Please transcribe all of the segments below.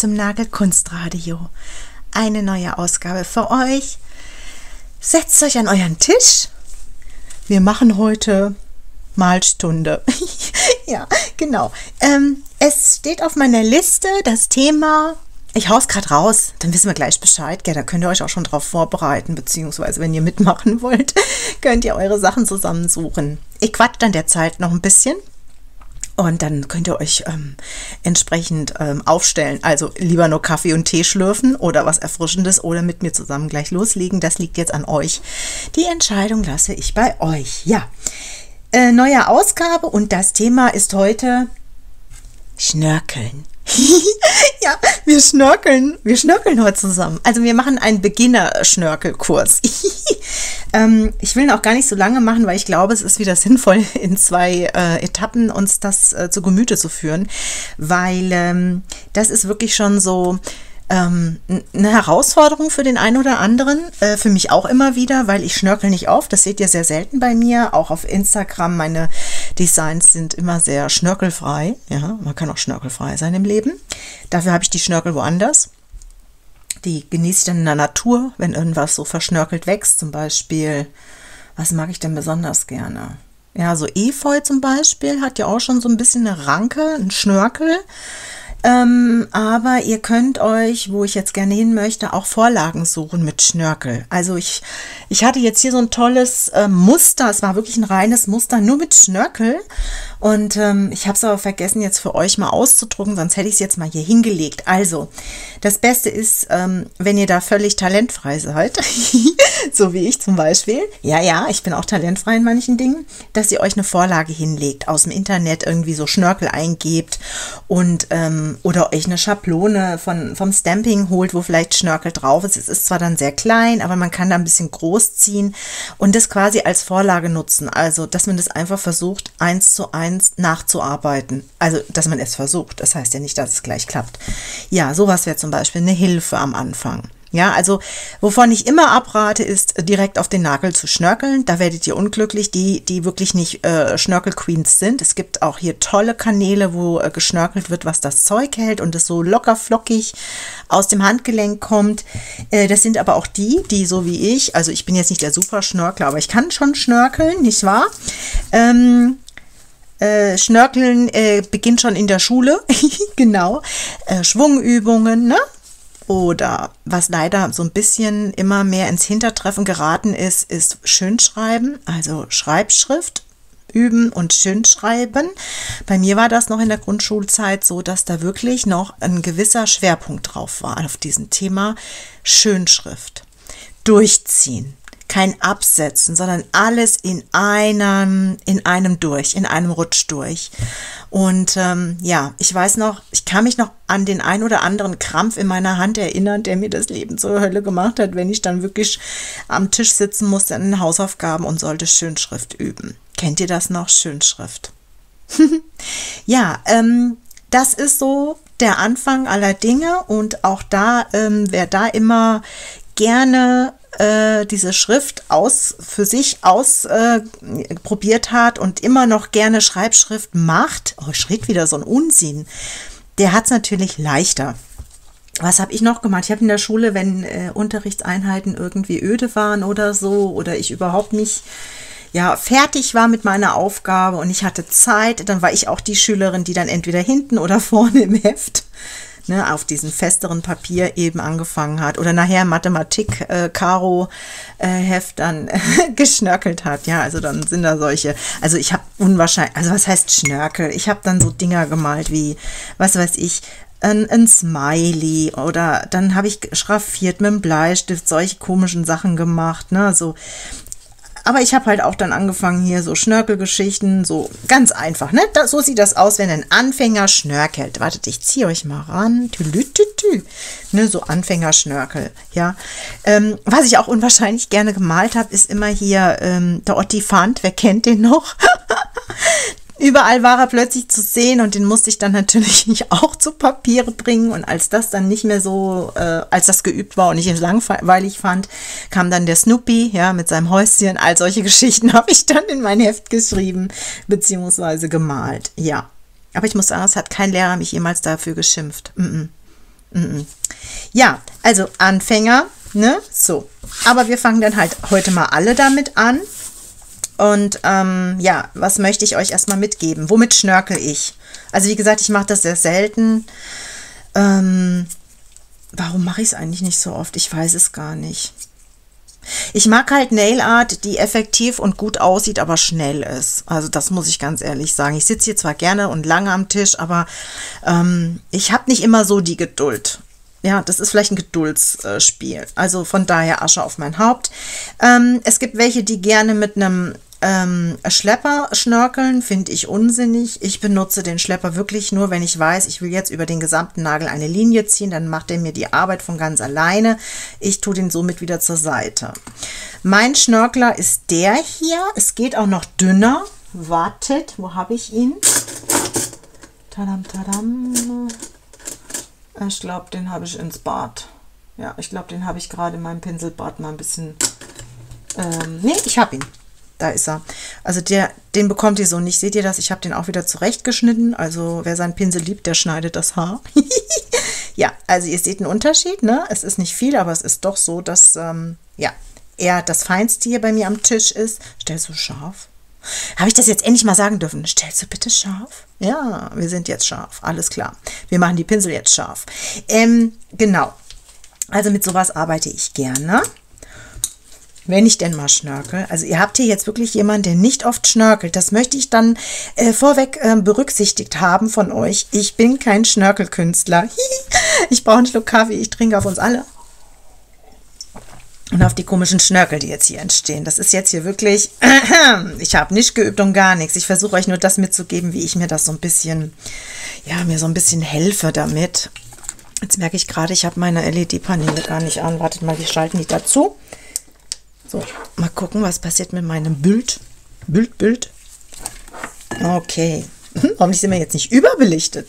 zum Nagelkunstradio. Eine neue Ausgabe für euch. Setzt euch an euren Tisch. Wir machen heute Malstunde. Ja, genau. Es steht auf meiner Liste das Thema, ich hau's gerade raus, dann wissen wir gleich Bescheid. Ja, da könnt ihr euch auch schon drauf vorbereiten, beziehungsweise wenn ihr mitmachen wollt, könnt ihr eure Sachen zusammensuchen. Ich quatsch dann derzeit noch ein bisschen. Und dann könnt ihr euch entsprechend aufstellen. Also lieber nur Kaffee und Tee schlürfen oder was Erfrischendes oder mit mir zusammen gleich loslegen. Das liegt jetzt an euch. Die Entscheidung lasse ich bei euch. Ja, neue Ausgabe und das Thema ist heute Schnörkeln. Ja, wir schnörkeln heute zusammen. Also wir machen einen Beginner-Schnörkelkurs. Ich will ihn auch gar nicht so lange machen, weil ich glaube, es ist wieder sinnvoll, in 2 Etappen uns das zu Gemüte zu führen, weil das ist wirklich schon so eine Herausforderung für den einen oder anderen, für mich auch immer wieder, weil ich schnörkel nicht oft, das seht ihr sehr selten bei mir, auch auf Instagram, meine Designs sind immer sehr schnörkelfrei, ja, man kann auch schnörkelfrei sein im Leben, dafür habe ich die Schnörkel woanders, die genieße ich dann in der Natur, wenn irgendwas so verschnörkelt wächst, zum Beispiel, was mag ich denn besonders gerne? Ja, so Efeu zum Beispiel hat ja auch schon so ein bisschen eine Ranke, einen Schnörkel. Aber ihr könnt euch, wo ich jetzt gerne hin möchte, auch Vorlagen suchen mit Schnörkel. Also ich hatte jetzt hier so ein tolles Muster, es war wirklich ein reines Muster, nur mit Schnörkel. Und ich habe es aber vergessen, jetzt für euch mal auszudrucken, sonst hätte ich es jetzt mal hier hingelegt. Also, das Beste ist, wenn ihr da völlig talentfrei seid, so wie ich zum Beispiel, ja, ich bin auch talentfrei in manchen Dingen, dass ihr euch eine Vorlage hinlegt, aus dem Internet irgendwie so Schnörkel eingebt und oder euch eine Schablone vom Stamping holt, wo vielleicht Schnörkel drauf ist. Es ist zwar dann sehr klein, aber man kann da ein bisschen groß ziehen und das quasi als Vorlage nutzen. Also, dass man das einfach versucht, 1:1 nachzuarbeiten. Also, dass man es versucht. Das heißt ja nicht, dass es gleich klappt. Ja, sowas wäre zum Beispiel eine Hilfe am Anfang. Ja, also wovon ich immer abrate, ist direkt auf den Nagel zu schnörkeln. Da werdet ihr unglücklich, die wirklich nicht Schnörkel-Queens sind. Es gibt auch hier tolle Kanäle, wo geschnörkelt wird, was das Zeug hält und es so locker flockig aus dem Handgelenk kommt. Das sind aber auch die so wie ich, also ich bin jetzt nicht der Superschnörkler, aber ich kann schon schnörkeln, nicht wahr? Schnörkeln beginnt schon in der Schule, genau. Schwungübungen, ne? Oder was leider so ein bisschen immer mehr ins Hintertreffen geraten ist Schönschreiben, also Schreibschrift üben und Schönschreiben. Bei mir war das noch in der Grundschulzeit so, dass da wirklich noch ein gewisser Schwerpunkt drauf war auf diesem Thema Schönschrift. Durchziehen. Kein Absetzen, sondern alles in einem Rutsch durch. Und ja, ich weiß noch, ich kann mich noch an den ein oder anderen Krampf in meiner Hand erinnern, der mir das Leben zur Hölle gemacht hat, wenn ich dann wirklich am Tisch sitzen musste an den Hausaufgaben und sollte Schönschrift üben. Kennt ihr das noch? Schönschrift. Ja, das ist so der Anfang aller Dinge und auch da, wer da immer gerne diese Schrift für sich probiert hat und immer noch gerne Schreibschrift macht, oh, ich rede wieder so ein Unsinn, der hat es natürlich leichter. Was habe ich noch gemacht? Ich habe in der Schule, wenn Unterrichtseinheiten irgendwie öde waren oder so, oder ich überhaupt nicht fertig war mit meiner Aufgabe und ich hatte Zeit, dann war ich auch die Schülerin, die dann entweder hinten oder vorne im Heft auf diesem festeren Papier eben angefangen hat oder nachher Mathematik Karo-Heft dann geschnörkelt hat. Ja, also dann sind da solche, also ich habe unwahrscheinlich, also was heißt Schnörkel? Ich habe dann so Dinger gemalt wie, was weiß ich, ein Smiley oder dann habe ich schraffiert mit dem Bleistift solche komischen Sachen gemacht, ne, so. Aber ich habe halt auch dann angefangen hier so Schnörkelgeschichten, so ganz einfach, ne? So sieht das aus, wenn ein Anfänger schnörkelt. Wartet, ich ziehe euch mal ran. Ne, so Anfängerschnörkel, ja. Was ich auch unwahrscheinlich gerne gemalt habe, ist immer hier der Ottifant. Wer kennt den noch? Überall war er plötzlich zu sehen und den musste ich dann natürlich auch zu Papiere bringen. Und als das dann nicht mehr so, als das geübt war und ich es langweilig fand, kam dann der Snoopy, ja, mit seinem Häuschen. All solche Geschichten habe ich dann in mein Heft geschrieben, beziehungsweise gemalt, ja. Aber ich muss sagen, es hat kein Lehrer mich jemals dafür geschimpft. Ja, also Anfänger, ne? So. Aber wir fangen dann halt heute mal alle damit an. Und ja, was möchte ich euch erstmal mitgeben? Womit schnörkel ich? Also wie gesagt, ich mache das sehr selten. Warum mache ich es eigentlich nicht so oft? Ich weiß es gar nicht. Ich mag halt Nail Art, die effektiv und gut aussieht, aber schnell ist. Also das muss ich ganz ehrlich sagen. Ich sitze hier zwar gerne und lange am Tisch, aber ich habe nicht immer so die Geduld. Ja, das ist vielleicht ein Geduldsspiel. Also von daher Asche auf mein Haupt. Es gibt welche, die gerne mit einem Schlepper schnörkeln, finde ich unsinnig. Ich benutze den Schlepper wirklich nur, wenn ich weiß, ich will jetzt über den gesamten Nagel eine Linie ziehen, dann macht er mir die Arbeit von ganz alleine. Ich tue den somit wieder zur Seite. Mein Schnörkler ist der hier. Es geht auch noch dünner. Wartet, wo habe ich ihn? Tadam, tadam. Ich glaube, den habe ich ins Bad. Ja, ich glaube, den habe ich gerade in meinem Pinselbad mal ein bisschen... nee, ich habe ihn. Da ist er. Also den bekommt ihr so nicht. Seht ihr das? Ich habe den auch wieder zurechtgeschnitten. Also wer seinen Pinsel liebt, der schneidet das Haar. Ja, also ihr seht einen Unterschied, ne? Es ist nicht viel, aber es ist doch so, dass ja, er das Feinste hier bei mir am Tisch ist. Stellst du scharf? Habe ich das jetzt endlich mal sagen dürfen? Stellst du bitte scharf? Ja, wir sind jetzt scharf. Alles klar. Wir machen die Pinsel jetzt scharf. Genau. Also mit sowas arbeite ich gerne. Wenn ich denn mal schnörkel. Also ihr habt hier jetzt wirklich jemanden, der nicht oft schnörkelt. Das möchte ich dann vorweg berücksichtigt haben von euch. Ich bin kein Schnörkelkünstler. Ich brauche einen Schluck Kaffee. Ich trinke auf uns alle. Und auf die komischen Schnörkel, die jetzt hier entstehen. Das ist jetzt hier wirklich... Ich habe nicht geübt und gar nichts. Ich versuche euch nur das mitzugeben, wie ich mir das so ein bisschen... Ja, mir so ein bisschen helfe damit. Jetzt merke ich gerade, ich habe meine LED-Paneele gar nicht an. Wartet mal, wir schalten die dazu. So, mal gucken, was passiert mit meinem Bild. Bild. Okay. Hoffentlich sind wir jetzt nicht überbelichtet.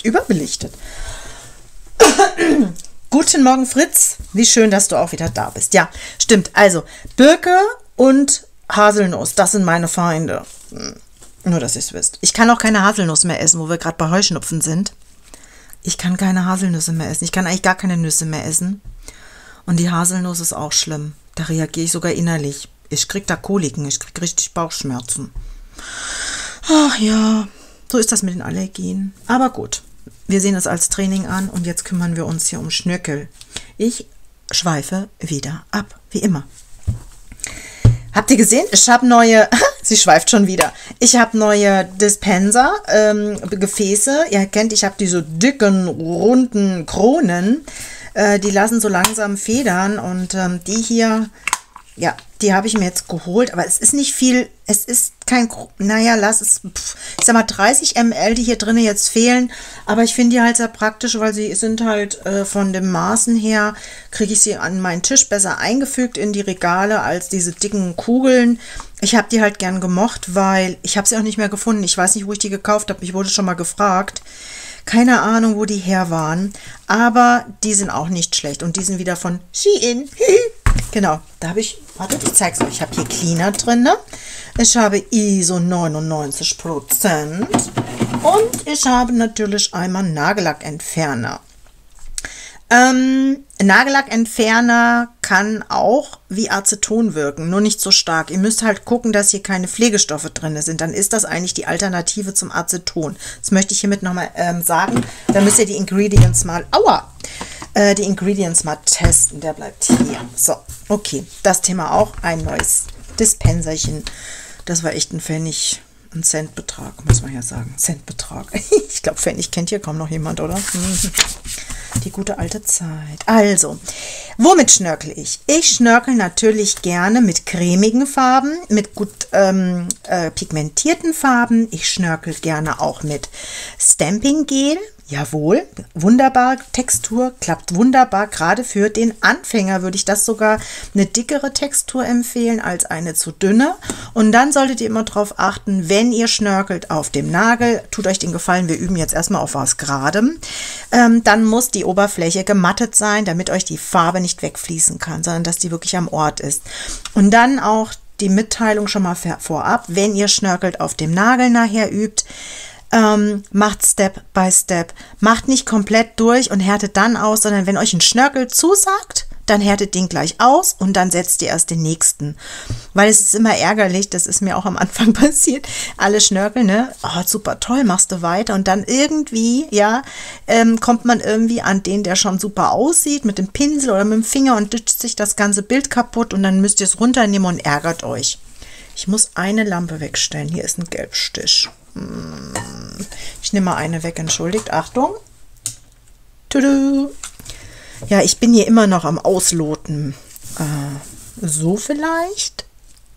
Guten Morgen, Fritz. Wie schön, dass du auch wieder da bist. Ja, stimmt. Also, Birke und Haselnuss, das sind meine Feinde. Nur, dass ihr es wisst. Ich kann auch keine Haselnuss mehr essen, wo wir gerade bei Heuschnupfen sind. Ich kann keine Haselnüsse mehr essen. Ich kann eigentlich gar keine Nüsse mehr essen. Und die Haselnuss ist auch schlimm. Da reagiere ich sogar innerlich. Ich kriege da Koliken, ich kriege richtig Bauchschmerzen. Ach ja, so ist das mit den Allergien. Aber gut, wir sehen es als Training an und jetzt kümmern wir uns hier um Schnörkel. Ich schweife wieder ab, wie immer. Habt ihr gesehen? Ich habe neue... Sie schweift schon wieder. Ich habe neue Dispenser, Gefäße. Ihr kennt, ich habe diese dicken, runden Kronen. Die lassen so langsam federn und die hier, ja, die habe ich mir jetzt geholt, aber es ist nicht viel, es ist kein, naja, lass es, ich sag mal 30 ml, die hier drinnen jetzt fehlen, aber ich finde die halt sehr praktisch, weil sie sind halt von den Maßen her, kriege ich sie an meinen Tisch besser eingefügt in die Regale als diese dicken Kugeln. Ich habe die halt gern gemocht, weil ich habe sie auch nicht mehr gefunden. Ich weiß nicht, wo ich die gekauft habe, ich wurde schon mal gefragt. Keine Ahnung, wo die her waren, aber die sind auch nicht schlecht. Und die sind wieder von Shein. Genau, da habe ich, warte, ich zeige es euch. Ich habe hier Cleaner drin. Ne? Ich habe ISO 99% und ich habe natürlich einmal Nagellackentferner. Nagellackentferner kann auch wie Aceton wirken, nur nicht so stark. Ihr müsst halt gucken, dass hier keine Pflegestoffe drin sind. Dann ist das eigentlich die Alternative zum Aceton. Das möchte ich hiermit nochmal sagen. Da müsst ihr die Ingredients mal, die Ingredients mal testen. Der bleibt hier. So, okay. Das Thema auch. Ein neues Dispenserchen. Das war echt ein Pfennig. Ein Centbetrag, muss man ja sagen. Centbetrag. Ich glaube, Pfennig kennt hier kaum noch jemand, oder? Die gute alte Zeit. Also, womit schnörkel ich? Ich schnörkel natürlich gerne mit cremigen Farben, mit gut pigmentierten Farben. Ich schnörkel gerne auch mit Stamping Gel. Jawohl, wunderbar Textur, klappt wunderbar. Gerade für den Anfänger würde ich das sogar eine dickere Textur empfehlen als eine zu dünne. Und dann solltet ihr immer darauf achten, wenn ihr schnörkelt auf dem Nagel, tut euch den Gefallen, wir üben jetzt erstmal auf was Geradem, dann muss die Oberfläche gemattet sein, damit euch die Farbe nicht wegfließen kann, sondern dass die wirklich am Ort ist. Und dann auch die Mitteilung schon mal vorab, wenn ihr schnörkelt auf dem Nagel nachher übt, Macht Step by Step. Macht nicht komplett durch und härtet dann aus, sondern wenn euch ein Schnörkel zusagt, dann härtet den gleich aus und dann setzt ihr erst den nächsten. Weil es ist immer ärgerlich, das ist mir auch am Anfang passiert, alle Schnörkel, ne, oh, super toll, machst du weiter und dann irgendwie, ja, kommt man irgendwie an den, der schon super aussieht, mit dem Pinsel oder mit dem Finger und ditcht sich das ganze Bild kaputt und dann müsst ihr es runternehmen und ärgert euch. Ich muss eine Lampe wegstellen, hier ist ein Gelbstich. Ich nehme mal eine weg, entschuldigt, Achtung. Tudu. Ja, ich bin hier immer noch am Ausloten. So vielleicht?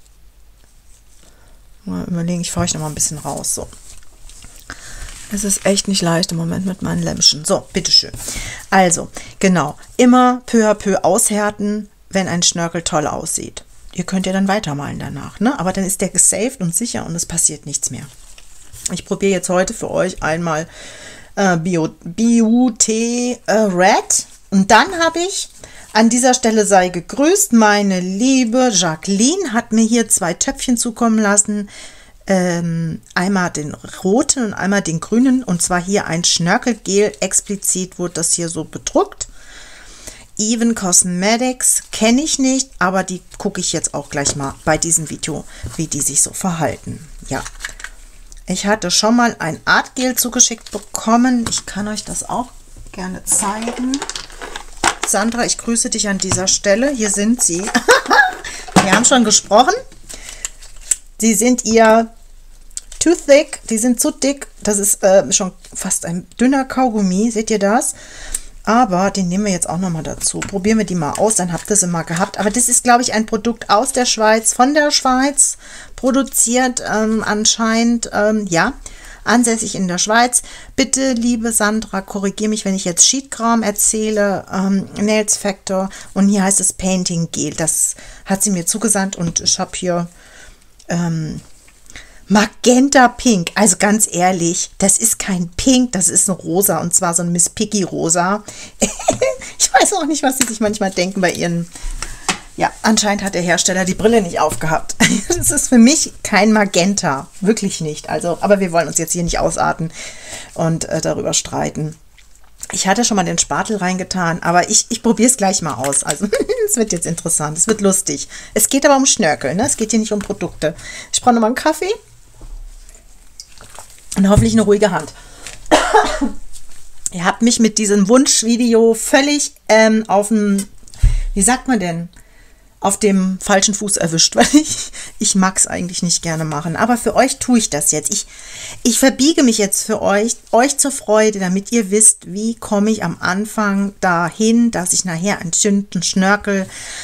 Mal überlegen, ich fahre euch noch mal ein bisschen raus. So. Es ist echt nicht leicht im Moment mit meinen Lämpchen. So, bitteschön. Also, genau, immer peu à peu aushärten, wenn ein Schnörkel toll aussieht. Ihr könnt ja dann weitermalen danach, ne? Aber dann ist der gesaved und sicher und es passiert nichts mehr. Ich probiere jetzt heute für euch einmal BUT Red. Und dann habe ich, an dieser Stelle sei gegrüßt, meine liebe Jacqueline hat mir hier 2 Töpfchen zukommen lassen. Einmal den roten und einmal den grünen. Und zwar hier ein Schnörkelgel. Explizit wurde das hier so bedruckt. Even Cosmetics kenne ich nicht, aber die gucke ich jetzt auch gleich mal bei diesem Video, wie die sich so verhalten. Ja. Ich hatte schon mal ein Artgel zugeschickt bekommen. Ich kann euch das auch gerne zeigen. Sandra, ich grüße dich an dieser Stelle. Hier sind sie. Wir haben schon gesprochen. Sie sind ihr too thick. Die sind zu dick. Das ist schon fast ein dünner Kaugummi. Seht ihr das? Aber den nehmen wir jetzt auch noch mal dazu. Probieren wir die mal aus, dann habt ihr sie mal gehabt. Aber das ist, glaube ich, ein Produkt aus der Schweiz, von der Schweiz produziert anscheinend. Ja, ansässig in der Schweiz. Bitte, liebe Sandra, korrigiere mich, wenn ich jetzt Sheetgram erzähle. Nails Factor. Und hier heißt es Painting Gel. Das hat sie mir zugesandt und ich habe hier Magenta Pink. Also ganz ehrlich, das ist kein Pink, das ist ein Rosa. Und zwar so ein Miss Piggy Rosa. Ich weiß auch nicht, was sie sich manchmal denken bei ihren... Ja, anscheinend hat der Hersteller die Brille nicht aufgehabt. Das ist für mich kein Magenta. Wirklich nicht. Also, aber wir wollen uns jetzt hier nicht ausarten und darüber streiten. Ich hatte schon mal den Spatel reingetan, aber ich probiere es gleich mal aus. Also, es wird jetzt interessant, es wird lustig. Es geht aber um Schnörkel, ne? Es geht hier nicht um Produkte. Ich brauche nochmal einen Kaffee und hoffentlich eine ruhige Hand. Ihr habt mich mit diesem Wunschvideo völlig auf dem, wie sagt man denn, auf dem falschen Fuß erwischt, weil ich mag es eigentlich nicht gerne machen. Aber für euch tue ich das jetzt. Ich verbiege mich jetzt für euch zur Freude, damit ihr wisst, wie komme ich am Anfang dahin, dass ich nachher einen schönen Schnörkel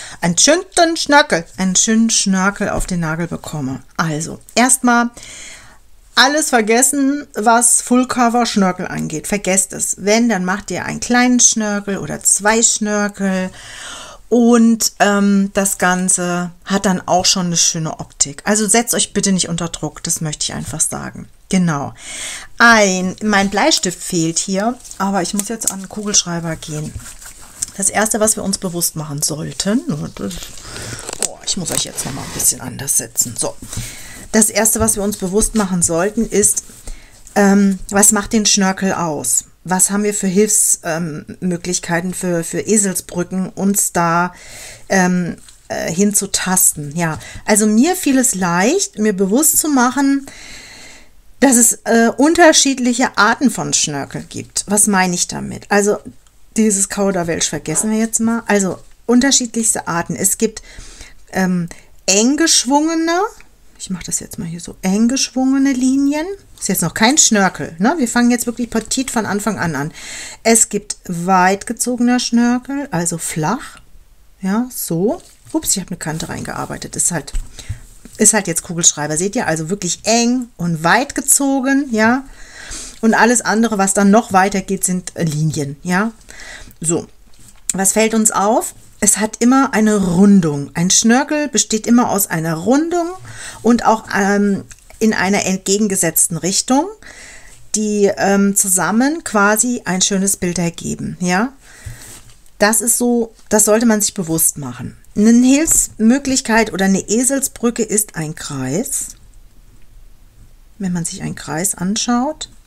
auf den Nagel bekomme. Also, erstmal alles vergessen, was Full-Cover Schnörkel angeht. Vergesst es. Wenn, dann macht ihr einen kleinen Schnörkel oder 2 Schnörkel. Und das Ganze hat dann auch schon eine schöne Optik. Also setzt euch bitte nicht unter Druck, das möchte ich einfach sagen. Genau. Mein Bleistift fehlt hier, aber ich muss jetzt an den Kugelschreiber gehen. Das Erste, was wir uns bewusst machen sollten, ich muss euch jetzt noch mal ein bisschen anders setzen. So, das Erste, was wir uns bewusst machen sollten, ist, was macht den Schnörkel aus? Was haben wir für Hilfsmöglichkeiten, für Eselsbrücken, uns da hinzutasten? Ja, also mir fiel es leicht, mir bewusst zu machen, dass es unterschiedliche Arten von Schnörkel gibt. Was meine ich damit? Also dieses Kauderwelsch vergessen wir jetzt mal. Also unterschiedlichste Arten. Es gibt eng geschwungene, ich mache das jetzt mal hier so, eng geschwungene Linien. Ist jetzt noch kein Schnörkel, ne? Wir fangen jetzt wirklich petit von Anfang an. Es gibt weit gezogener Schnörkel, also flach. Ja, so. Ups, ich habe eine Kante reingearbeitet. Ist halt jetzt Kugelschreiber. Seht ihr? Also wirklich eng und weit gezogen, ja. Und alles andere, was dann noch weiter geht, sind Linien, ja. So. Was fällt uns auf? Es hat immer eine Rundung. Ein Schnörkel besteht immer aus einer Rundung und auch in einer entgegengesetzten Richtung, die zusammen quasi ein schönes Bild ergeben. Ja? Das ist so, das sollte man sich bewusst machen. Eine Hilfsmöglichkeit oder eine Eselsbrücke ist ein Kreis. Wenn man sich einen Kreis anschaut,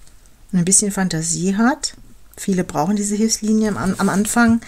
und ein bisschen Fantasie hat. Viele brauchen diese Hilfslinie am Anfang.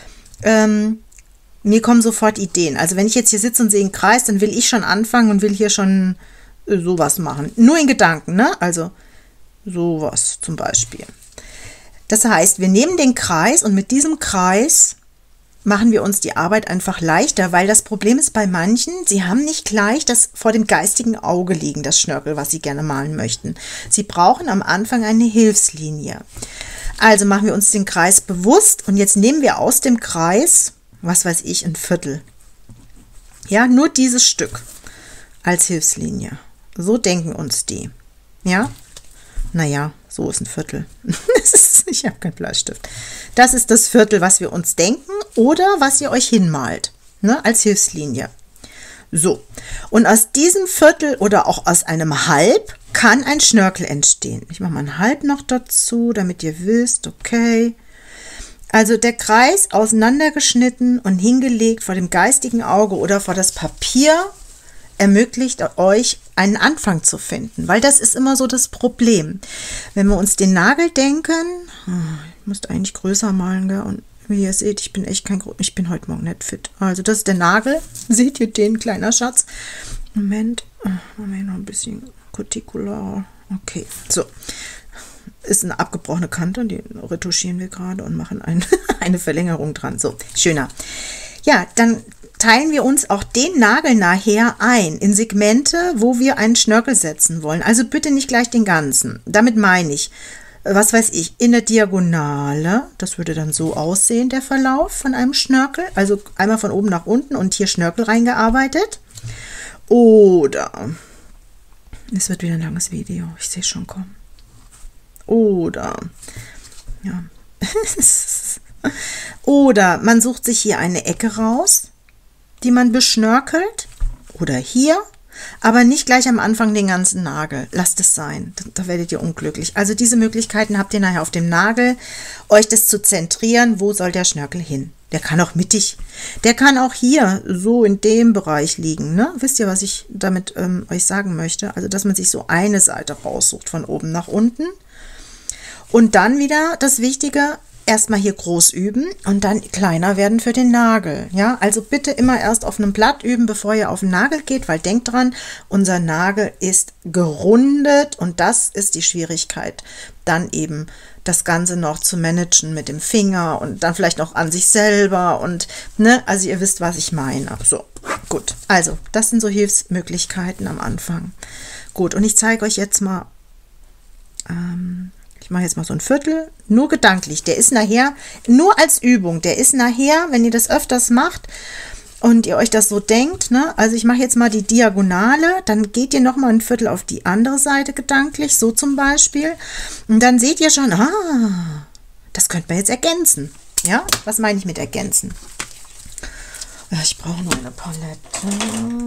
Mir kommen sofort Ideen. Also wenn ich jetzt hier sitze und sehe einen Kreis, dann will ich schon anfangen und will hier schon sowas machen. Nur in Gedanken, ne? Also sowas zum Beispiel. Das heißt, wir nehmen den Kreis und mit diesem Kreis machen wir uns die Arbeit einfach leichter, weil das Problem ist bei manchen, sie haben nicht gleich das vor dem geistigen Auge liegen, das Schnörkel, was sie gerne malen möchten. Sie brauchen am Anfang eine Hilfslinie. Also machen wir uns den Kreis bewusst und jetzt nehmen wir aus dem Kreis, was weiß ich, ein Viertel. Ja, nur dieses Stück als Hilfslinie. So denken uns die. Ja, naja, so ist ein Viertel. Ich habe keinen Bleistift. Das ist das Viertel, was wir uns denken oder was ihr euch hinmalt, ne, als Hilfslinie. So, und aus diesem Viertel oder auch aus einem Halb kann ein Schnörkel entstehen. Ich mache mal ein Halb noch dazu, damit ihr wisst, okay. Also der Kreis auseinandergeschnitten und hingelegt vor dem geistigen Auge oder vor das Papier ermöglicht euch einen Anfang zu finden, weil das ist immer so das Problem. Wenn wir uns den Nagel denken, ich müsste eigentlich größer malen, gell? Und wie ihr seht, ich bin heute Morgen nicht fit. Also das ist der Nagel, seht ihr den, kleiner Schatz? Moment, machen wir noch ein bisschen Cuticular, okay, so. Ist eine abgebrochene Kante und die retuschieren wir gerade und machen eine Verlängerung dran. So, schöner. Ja, dann teilen wir uns auch den Nagel nachher ein in Segmente, wo wir einen Schnörkel setzen wollen. Also bitte nicht gleich den ganzen. Damit meine ich, was weiß ich, in der Diagonale, das würde dann so aussehen, der Verlauf von einem Schnörkel. Also einmal von oben nach unten und hier Schnörkel reingearbeitet. Oder, es wird wieder ein langes Video, ich sehe schon kommen. Oder, ja, oder man sucht sich hier eine Ecke raus, die man beschnörkelt, oder hier, aber nicht gleich am Anfang den ganzen Nagel. Lasst es sein, da werdet ihr unglücklich. Also diese Möglichkeiten habt ihr nachher auf dem Nagel, euch das zu zentrieren, wo soll der Schnörkel hin. Der kann auch mittig, der kann auch hier so in dem Bereich liegen. Ne? Wisst ihr, was ich damit euch sagen möchte? Also, dass man sich so eine Seite raussucht, von oben nach unten. Und dann wieder das Wichtige, erstmal hier groß üben und dann kleiner werden für den Nagel. Ja, also bitte immer erst auf einem Blatt üben, bevor ihr auf den Nagel geht, weil denkt dran, unser Nagel ist gerundet und das ist die Schwierigkeit. Dann eben das Ganze noch zu managen mit dem Finger und dann vielleicht noch an sich selber und, ne, also ihr wisst, was ich meine. So, gut. Also, das sind so Hilfsmöglichkeiten am Anfang. Gut, und ich zeige euch jetzt mal, ich mache jetzt mal so ein Viertel, nur gedanklich. Der ist nachher, nur als Übung, der ist nachher, wenn ihr das öfters macht und ihr euch das so denkt, ne? Also ich mache jetzt mal die Diagonale, dann geht ihr nochmal ein Viertel auf die andere Seite gedanklich, so zum Beispiel. Und dann seht ihr schon, das könnte man jetzt ergänzen. Ja, was meine ich mit ergänzen? Ich brauche nur eine Palette.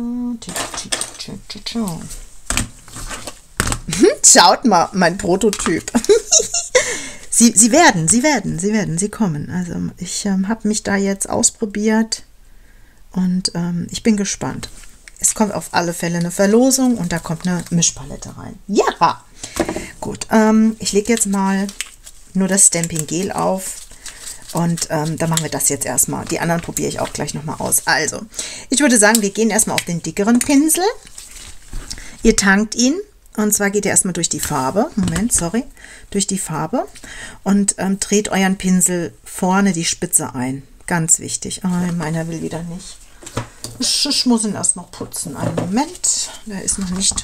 Schaut mal, mein Prototyp. Sie kommen. Also ich habe mich da jetzt ausprobiert und ich bin gespannt. Es kommt auf alle Fälle eine Verlosung und da kommt eine Mischpalette rein. Ja! Gut, ich lege jetzt mal nur das Stamping Gel auf und dann machen wir das jetzt erstmal. Die anderen probiere ich auch gleich nochmal aus. Also, ich würde sagen, wir gehen erstmal auf den dickeren Pinsel. Ihr tankt ihn. Und zwar geht ihr erstmal durch die Farbe, durch die Farbe und dreht euren Pinsel vorne die Spitze ein. Ganz wichtig. Meiner will wieder nicht. Ich muss ihn erst noch putzen. Einen Moment, der ist noch nicht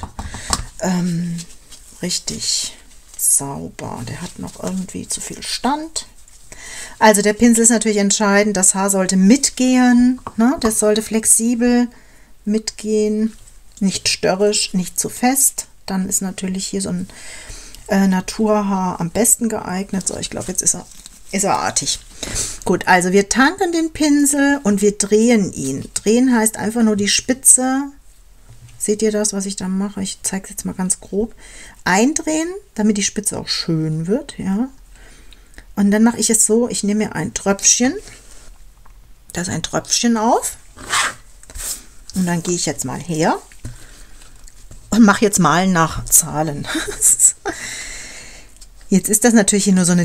richtig sauber. Der hat noch irgendwie zu viel Stand. Also der Pinsel ist natürlich entscheidend. Das Haar sollte mitgehen, ne? Das sollte flexibel mitgehen, nicht störrisch, nicht zu fest. Dann ist natürlich hier so ein Naturhaar am besten geeignet. So, ich glaube, jetzt ist er artig. Gut, also wir tanken den Pinsel und wir drehen ihn. Drehen heißt einfach nur die Spitze. Seht ihr das, was ich da mache? Ich zeige es jetzt mal ganz grob. Eindrehen, damit die Spitze auch schön wird. Ja. Und dann mache ich es so, ich nehme mir ein Tröpfchen. Das ist ein Tröpfchen auf. Und dann gehe ich jetzt mal her. Und mache jetzt Malen nach Zahlen. Jetzt ist das natürlich hier nur so eine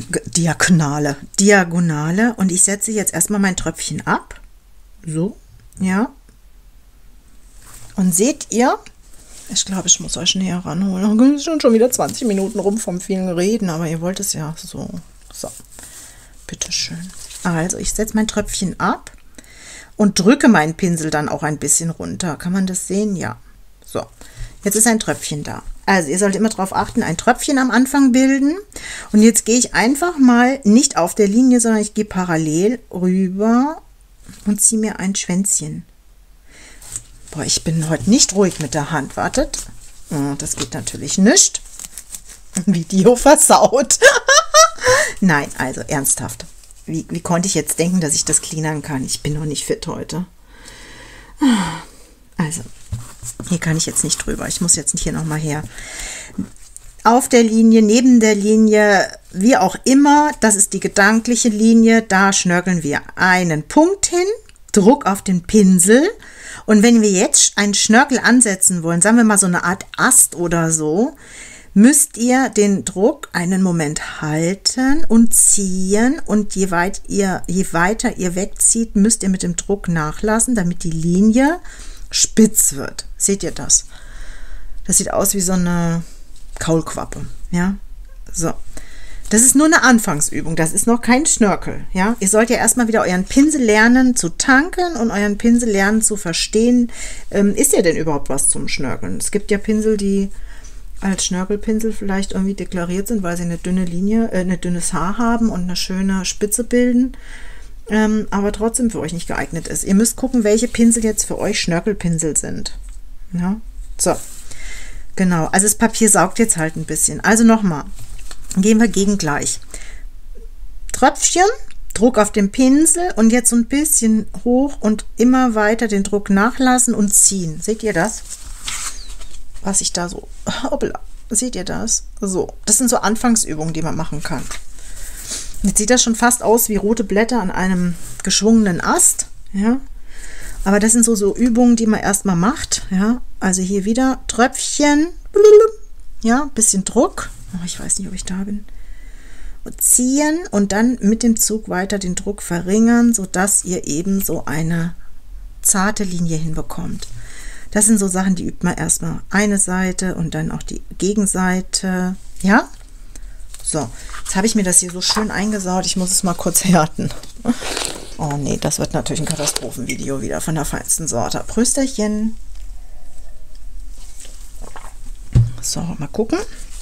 Diagonale und ich setze jetzt erstmal mein Tröpfchen ab. So, ja. Und seht ihr, ich glaube, ich muss euch näher ranholen. Es sind schon wieder 20 Minuten rum vom vielen Reden, aber ihr wollt es ja so. So, bitteschön. Also, ich setze mein Tröpfchen ab und drücke meinen Pinsel dann auch ein bisschen runter. Kann man das sehen? Ja. So, jetzt ist ein Tröpfchen da. Also, ihr sollt immer darauf achten, ein Tröpfchen am Anfang bilden. Und jetzt gehe ich einfach mal nicht auf der Linie, sondern ich gehe parallel rüber und ziehe mir ein Schwänzchen. Boah, ich bin heute nicht ruhig mit der Hand. Wartet. Das geht natürlich nicht. Video versaut. Nein, also ernsthaft. Wie konnte ich jetzt denken, dass ich das cleanern kann? Ich bin noch nicht fit heute. Also, hier kann ich jetzt nicht drüber. Ich muss jetzt hier nochmal her. Auf der Linie, neben der Linie, wie auch immer, das ist die gedankliche Linie. Da schnörkeln wir einen Punkt hin, Druck auf den Pinsel. Und wenn wir jetzt einen Schnörkel ansetzen wollen, sagen wir mal so eine Art Ast oder so, müsst ihr den Druck einen Moment halten und ziehen. Und je weiter ihr wegzieht, müsst ihr mit dem Druck nachlassen, damit die Linie spitz wird. Seht ihr das? Das sieht aus wie so eine Kaulquappe. Ja, so. Das ist nur eine Anfangsübung, das ist noch kein Schnörkel. Ja? Ihr sollt ja erstmal wieder euren Pinsel lernen zu tanken und euren Pinsel lernen zu verstehen. Ist ja denn überhaupt was zum Schnörkeln? Es gibt ja Pinsel, die als Schnörkelpinsel vielleicht irgendwie deklariert sind, weil sie eine dünne Linie, ein dünnes Haar haben und eine schöne Spitze bilden, aber trotzdem für euch nicht geeignet ist. Ihr müsst gucken, welche Pinsel jetzt für euch Schnörkelpinsel sind. Ja? So, genau. Also das Papier saugt jetzt halt ein bisschen. Also nochmal. Gehen wir gegengleich. Tröpfchen, Druck auf den Pinsel und jetzt so ein bisschen hoch und immer weiter den Druck nachlassen und ziehen. Seht ihr das? Was ich da so, hoppla, seht ihr das? So, das sind so Anfangsübungen, die man machen kann. Jetzt sieht das schon fast aus wie rote Blätter an einem geschwungenen Ast, ja. Aber das sind so Übungen, die man erstmal macht, ja. Also hier wieder Tröpfchen, ja, bisschen Druck. Oh, ich weiß nicht, ob ich da bin. Und ziehen und dann mit dem Zug weiter den Druck verringern, sodass ihr eben so eine zarte Linie hinbekommt. Das sind so Sachen, die übt man erstmal eine Seite und dann auch die Gegenseite. Ja? So, jetzt habe ich mir das hier so schön eingesaut. Ich muss es mal kurz härten. Oh nee, das wird natürlich ein Katastrophenvideo wieder von der feinsten Sorte. Prösterchen. So, mal gucken.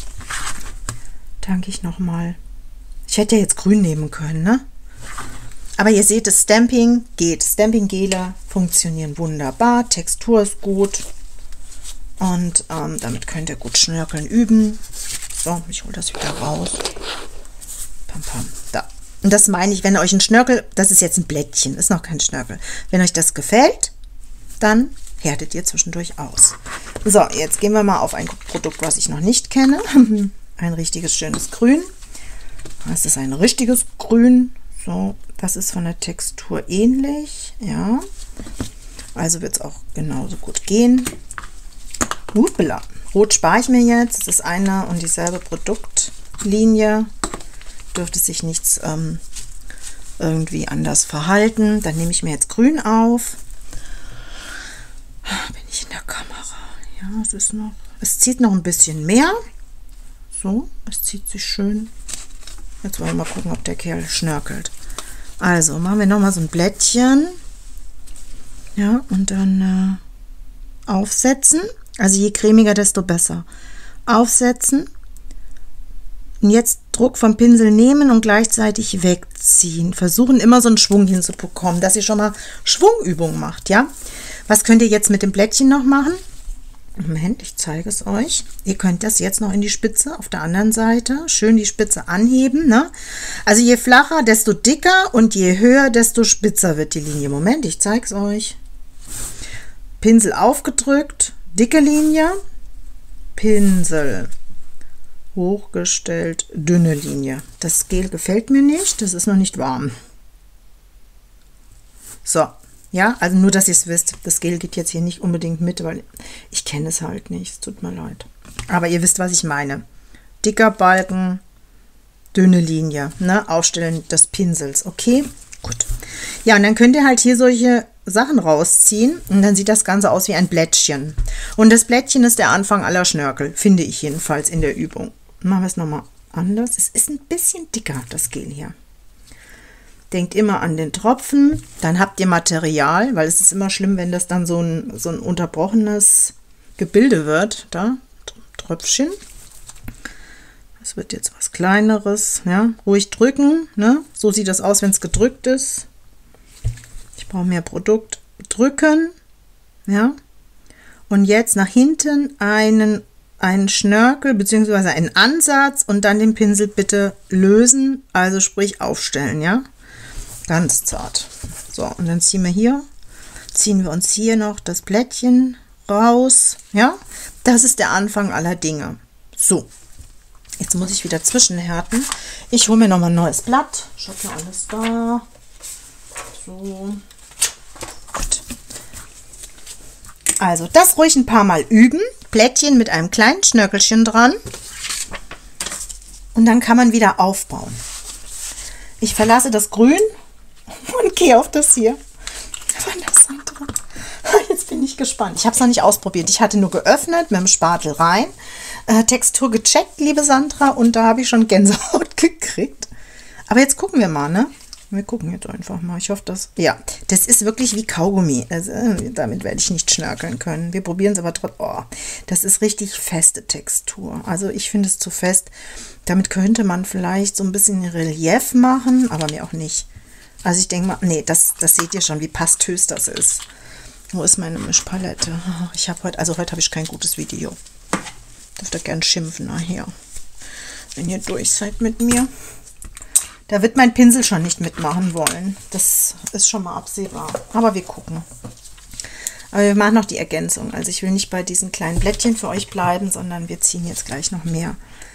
Danke ich nochmal. Ich hätte ja jetzt grün nehmen können, ne? Aber ihr seht, das Stamping geht. Stamping-Gele funktionieren wunderbar. Textur ist gut. Und damit könnt ihr gut Schnörkeln üben. So, ich hole das wieder raus. Pam, pam, da. Und das meine ich, wenn euch ein Schnörkel, das ist jetzt ein Blättchen, ist noch kein Schnörkel. Wenn euch das gefällt, dann härtet ihr zwischendurch aus. So, jetzt gehen wir mal auf ein Produkt, was ich noch nicht kenne. Ein richtiges schönes Grün. Das ist ein richtiges Grün. So, das ist von der Textur ähnlich. Ja, also wird es auch genauso gut gehen. Hoppla. Rot spare ich mir jetzt. Es ist eine und dieselbe Produktlinie. Dürfte sich nichts irgendwie anders verhalten. Dann nehme ich mir jetzt Grün auf. Bin ich in der Kamera? Ja, es zieht noch ein bisschen mehr. So, es zieht sich schön. Jetzt wollen wir mal gucken, ob der Kerl schnörkelt. Also machen wir nochmal so ein Blättchen. Ja, und dann aufsetzen. Also je cremiger, desto besser. Aufsetzen. Und jetzt Druck vom Pinsel nehmen und gleichzeitig wegziehen. Versuchen immer so einen Schwung hinzubekommen, dass ihr schon mal Schwungübungen macht, ja. Was könnt ihr jetzt mit dem Blättchen noch machen? Moment, ich zeige es euch. Ihr könnt das jetzt noch in die Spitze auf der anderen Seite. Schön die Spitze anheben, ne? Also je flacher, desto dicker und je höher, desto spitzer wird die Linie. Moment, ich zeige es euch. Pinsel aufgedrückt, dicke Linie. Pinsel hochgestellt, dünne Linie. Das Gel gefällt mir nicht, das ist noch nicht warm. So. Ja, also nur, dass ihr es wisst, das Gel geht jetzt hier nicht unbedingt mit, weil ich kenne es halt nicht, es tut mir leid. Aber ihr wisst, was ich meine. Dicker Balken, dünne Linie, ne? Aufstellen des Pinsels, okay? Gut. Ja, und dann könnt ihr halt hier solche Sachen rausziehen und dann sieht das Ganze aus wie ein Blättchen. Und das Blättchen ist der Anfang aller Schnörkel, finde ich jedenfalls in der Übung. Machen wir es nochmal anders. Es ist ein bisschen dicker, das Gel hier. Denkt immer an den Tropfen, dann habt ihr Material, weil es ist immer schlimm, wenn das dann so ein unterbrochenes Gebilde wird. Da, Tröpfchen. Das wird jetzt was Kleineres. Ja, ruhig drücken. Ne? So sieht das aus, wenn es gedrückt ist. Ich brauche mehr Produkt. Drücken. Ja. Und jetzt nach hinten einen Schnörkel bzw. einen Ansatz und dann den Pinsel bitte lösen, also sprich aufstellen. Ja. Ganz zart. So, und dann ziehen wir uns hier noch das Blättchen raus. Ja, das ist der Anfang aller Dinge. So, jetzt muss ich wieder zwischenhärten. Ich hole mir noch mal ein neues Blatt. Ich habe ja alles da. So. Gut. Also, das ruhig ein paar Mal üben. Blättchen mit einem kleinen Schnörkelchen dran. Und dann kann man wieder aufbauen. Ich verlasse das Grün und gehe auf das hier von der Sandra. Jetzt bin ich gespannt. Ich habe es noch nicht ausprobiert. Ich hatte nur geöffnet, mit dem Spatel rein. Textur gecheckt, liebe Sandra. Und da habe ich schon Gänsehaut gekriegt. Aber jetzt gucken wir mal, ne? Wir gucken jetzt einfach mal. Ich hoffe, dass... Ja, das ist wirklich wie Kaugummi. Also, damit werde ich nicht schnörkeln können. Wir probieren es aber trotzdem. Oh, das ist richtig feste Textur. Also ich finde es zu fest. Damit könnte man vielleicht so ein bisschen Relief machen, aber mir auch nicht. Also ich denke mal, nee, das seht ihr schon, wie pastös das ist. Wo ist meine Mischpalette? Ich habe heute habe ich kein gutes Video. Dürft ihr gern schimpfen nachher, wenn ihr durch seid mit mir. Da wird mein Pinsel schon nicht mitmachen wollen. Das ist schon mal absehbar. Aber wir gucken. Aber wir machen noch die Ergänzung. Also ich will nicht bei diesen kleinen Blättchen für euch bleiben, sondern wir ziehen jetzt gleich noch mehr.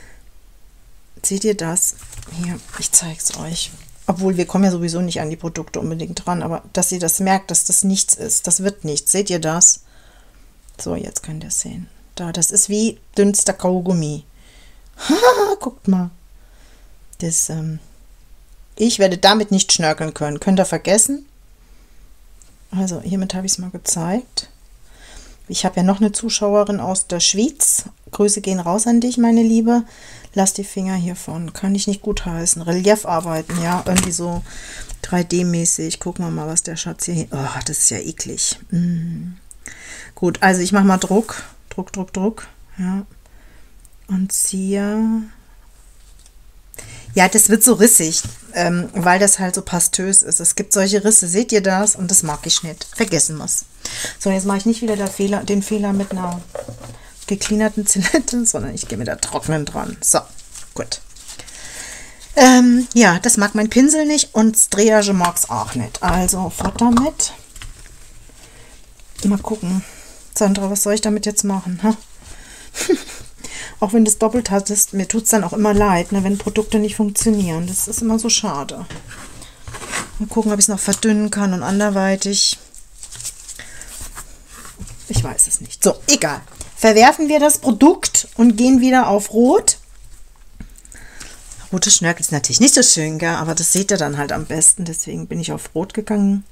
Seht ihr das? Hier, ich zeige es euch. Obwohl, wir kommen ja sowieso nicht an die Produkte unbedingt dran, aber dass ihr das merkt, dass das nichts ist. Das wird nichts. Seht ihr das? So, jetzt könnt ihr es sehen. Da, das ist wie dünnster Kaugummi. Guckt mal. Das, ich werde damit nicht schnörkeln können. Könnt ihr vergessen? Also, hiermit habe ich es mal gezeigt. Ich habe ja noch eine Zuschauerin aus der Schweiz. Grüße gehen raus an dich, meine Liebe. Lass die Finger hiervon. Kann ich nicht gut heißen. Relief arbeiten, ja. Irgendwie so 3D-mäßig. Gucken wir mal, was der Schatz hier... Oh, das ist ja eklig. Gut, also ich mache mal Druck. Druck. Ja. Und ziehe... Ja, das wird so rissig, weil das halt so pastös ist. Es gibt solche Risse, seht ihr das? Und das mag ich nicht. Vergessen wir es. So, jetzt mache ich nicht wieder den Fehler mit einer gecleanerten Zilette, sondern ich gehe mit der trockenen dran. So, gut. Ja, das mag mein Pinsel nicht und das Drehage mag es auch nicht. Also, fort damit. Mal gucken. Sandra, was soll ich damit jetzt machen? Ha? Auch wenn du es doppelt hattest, mir tut es dann auch immer leid, ne, wenn Produkte nicht funktionieren. Das ist immer so schade. Mal gucken, ob ich es noch verdünnen kann und anderweitig. Ich weiß es nicht. So, egal. Verwerfen wir das Produkt und gehen wieder auf Rot. Rotes Schnörkel ist natürlich nicht so schön, gell? Aber das seht ihr dann halt am besten. Deswegen bin ich auf Rot gegangen.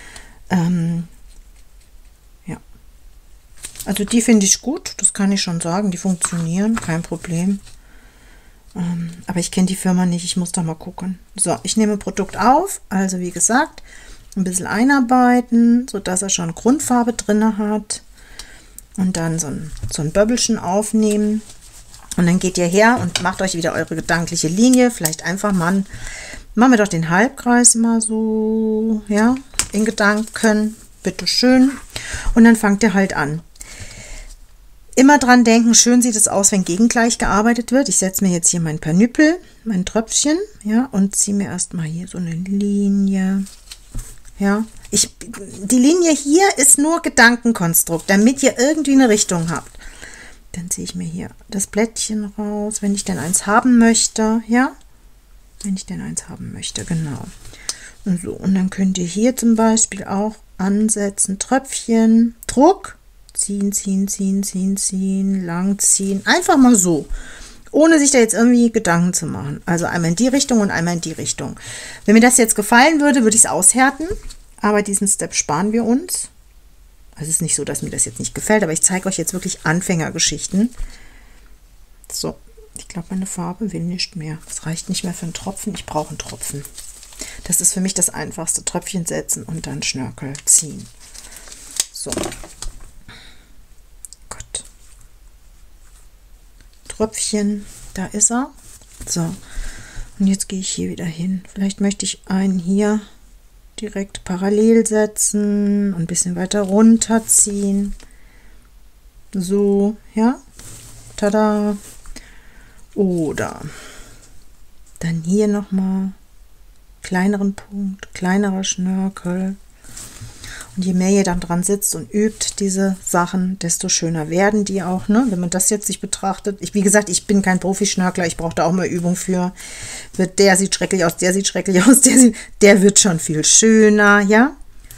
Ja. Also die finde ich gut, das kann ich schon sagen. Die funktionieren, kein Problem. Aber ich kenne die Firma nicht, ich muss da mal gucken. So, ich nehme Produkt auf, also wie gesagt, ein bisschen einarbeiten, sodass er schon Grundfarbe drin hat. Und dann so ein Böbbelchen aufnehmen. Und dann geht ihr her und macht euch wieder eure gedankliche Linie. Vielleicht einfach mal, machen wir doch den Halbkreis mal so, ja, in Gedanken. Bitteschön. Und dann fangt ihr halt an. Immer dran denken, schön sieht es aus, wenn gegengleich gearbeitet wird. Ich setze mir jetzt hier mein Panüppel, mein Tröpfchen, ja, und ziehe mir erstmal hier so eine Linie. Ja, die Linie hier ist nur Gedankenkonstrukt, damit ihr irgendwie eine Richtung habt. Dann ziehe ich mir hier das Blättchen raus, wenn ich denn eins haben möchte, ja, wenn ich denn eins haben möchte, genau. Und so, und dann könnt ihr hier zum Beispiel auch ansetzen, Tröpfchen, Druck, ziehen, lang ziehen, einfach mal so, ohne sich da jetzt irgendwie Gedanken zu machen. Also einmal in die Richtung und einmal in die Richtung. Wenn mir das jetzt gefallen würde, würde ich es aushärten, aber diesen Step sparen wir uns. Also es ist nicht so, dass mir das jetzt nicht gefällt, aber ich zeige euch jetzt wirklich Anfängergeschichten. So, ich glaube, meine Farbe will nicht mehr. Es reicht nicht mehr für einen Tropfen, ich brauche einen Tropfen. Das ist für mich das Einfachste. Tröpfchen setzen und dann Schnörkel ziehen. So. Gut. Tröpfchen, da ist er. So. Und jetzt gehe ich hier wieder hin. Vielleicht möchte ich einen hier direkt parallel setzen und ein bisschen weiter runterziehen. So, ja. Tada. Oder dann hier nochmal kleineren Punkt, kleinerer Schnörkel. Und je mehr ihr dann dran sitzt und übt diese Sachen, desto schöner werden die auch, ne? Wenn man das jetzt sich betrachtet. Wie gesagt, ich bin kein Profischnörkler, ich brauche da auch mal Übung für. Der sieht schrecklich aus, der sieht schrecklich aus, der wird schon viel schöner, ja?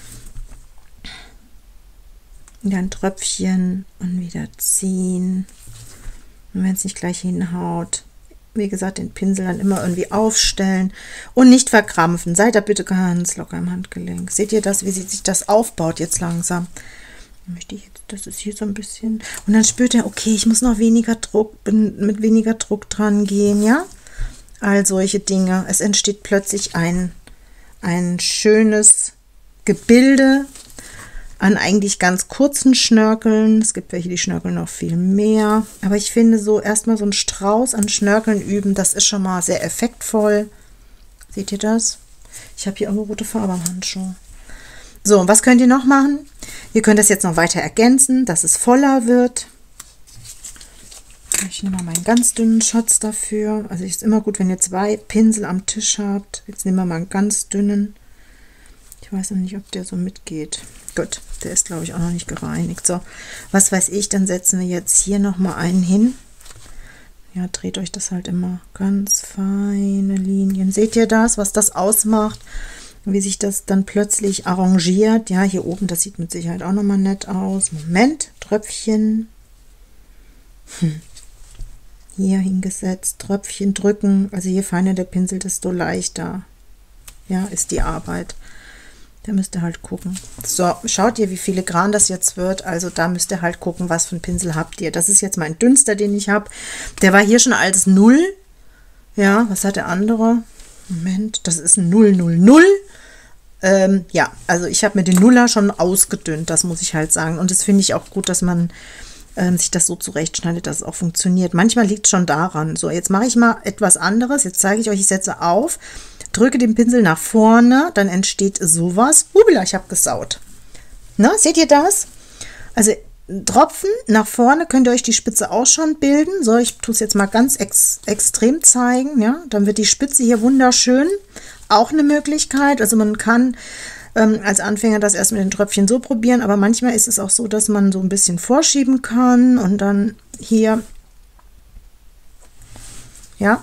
Und dann Tröpfchen und wieder ziehen. Und wenn es nicht gleich hinhaut, wie gesagt, den Pinsel dann immer irgendwie aufstellen und nicht verkrampfen. Seid da bitte ganz locker im Handgelenk. Seht ihr das, wie sich das aufbaut jetzt langsam? Möchte ich jetzt, das ist hier so ein bisschen. Und dann spürt ihr, okay, ich muss noch weniger Druck, mit weniger Druck dran gehen, ja? All solche Dinge. Es entsteht plötzlich ein schönes Gebilde an eigentlich ganz kurzen Schnörkeln. Es gibt welche, die schnörkeln noch viel mehr. Aber ich finde so erstmal so einen Strauß an Schnörkeln üben, das ist schon mal sehr effektvoll. Seht ihr das? Ich habe hier irgendwo rote Farbe am Handschuh. So, was könnt ihr noch machen? Ihr könnt das jetzt noch weiter ergänzen, dass es voller wird. Ich nehme mal meinen ganz dünnen Schatz dafür. Also ist immer gut, wenn ihr 2 Pinsel am Tisch habt. Jetzt nehmen wir mal einen ganz dünnen. Ich weiß noch nicht, ob der so mitgeht. Gut, der ist, glaube ich, auch noch nicht gereinigt. So, was weiß ich, dann setzen wir jetzt hier nochmal einen hin. Ja, dreht euch das halt immer ganz feine Linien. Seht ihr das, was das ausmacht? Wie sich das dann plötzlich arrangiert. Ja, hier oben, das sieht mit Sicherheit auch nochmal nett aus. Moment, Tröpfchen. Hier hingesetzt, Tröpfchen drücken. Also je feiner der Pinsel, desto leichter, ja, ist die Arbeit. Da müsst ihr halt gucken. So, schaut ihr, wie filigran das jetzt wird. Also da müsst ihr halt gucken, was für einen Pinsel habt ihr. Das ist jetzt mein dünnster, den ich habe. Der war hier schon als 0. Ja, was hat der andere? Moment, das ist ein 000. Ja, also ich habe mir den Nuller schon ausgedünnt, das muss ich halt sagen. Und das finde ich auch gut, dass man sich das so zurechtschneidet, dass es auch funktioniert. Manchmal liegt es schon daran. So, jetzt mache ich mal etwas anderes. Jetzt zeige ich euch, ich setze auf, drücke den Pinsel nach vorne, dann entsteht sowas. Hubila, ich habe gesaut. Na, seht ihr das? Also Tropfen nach vorne, könnt ihr euch die Spitze auch schon bilden. So, ich tue es jetzt mal ganz extrem zeigen. Ja, dann wird die Spitze hier wunderschön. Auch eine Möglichkeit. Also man kann als Anfänger das erst mit den Tröpfchen so probieren, aber manchmal ist es auch so, dass man so ein bisschen vorschieben kann und dann hier, ja,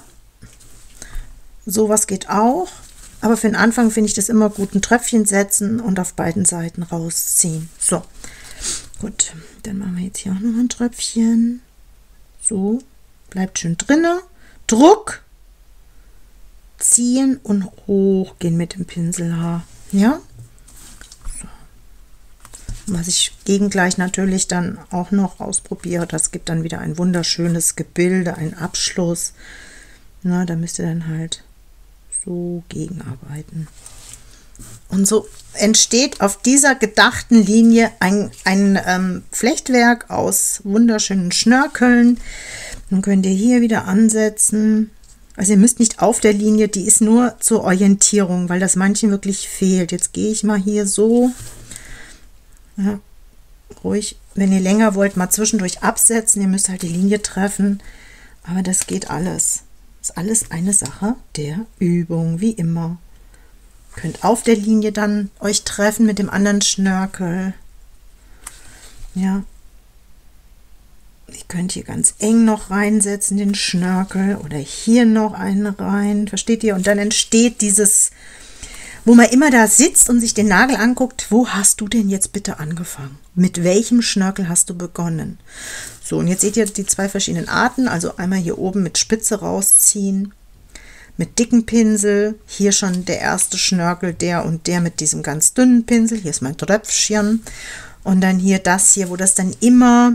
sowas geht auch. Aber für den Anfang finde ich das immer gut, ein Tröpfchen setzen und auf beiden Seiten rausziehen. So, gut, dann machen wir jetzt hier auch noch ein Tröpfchen. So, bleibt schön drinne. Druck, ziehen und hochgehen mit dem Pinselhaar. Ja, so. Was ich gegengleich natürlich dann auch noch ausprobiere, das gibt dann wieder ein wunderschönes Gebilde, einen Abschluss. Na, da müsst ihr dann halt so gegenarbeiten. Und so entsteht auf dieser gedachten Linie ein Flechtwerk aus wunderschönen Schnörkeln. Dann könnt ihr hier wieder ansetzen. Also ihr müsst nicht auf der Linie, die ist nur zur Orientierung, weil das manchen wirklich fehlt. Jetzt gehe ich mal hier so, ja, ruhig, wenn ihr länger wollt, mal zwischendurch absetzen. Ihr müsst halt die Linie treffen, aber das geht alles. Das ist alles eine Sache der Übung, wie immer. Ihr könnt auf der Linie dann euch treffen mit dem anderen Schnörkel. Ja. Ihr könnt hier ganz eng noch reinsetzen, den Schnörkel, oder hier noch einen rein, versteht ihr? Und dann entsteht dieses, wo man immer da sitzt und sich den Nagel anguckt, wo hast du denn jetzt bitte angefangen? Mit welchem Schnörkel hast du begonnen? So, und jetzt seht ihr die zwei verschiedenen Arten. Also einmal hier oben mit Spitze rausziehen, mit dicken Pinsel. Hier schon der erste Schnörkel, der und der mit diesem ganz dünnen Pinsel. Hier ist mein Tröpfchen. Und dann hier das hier, wo das dann immer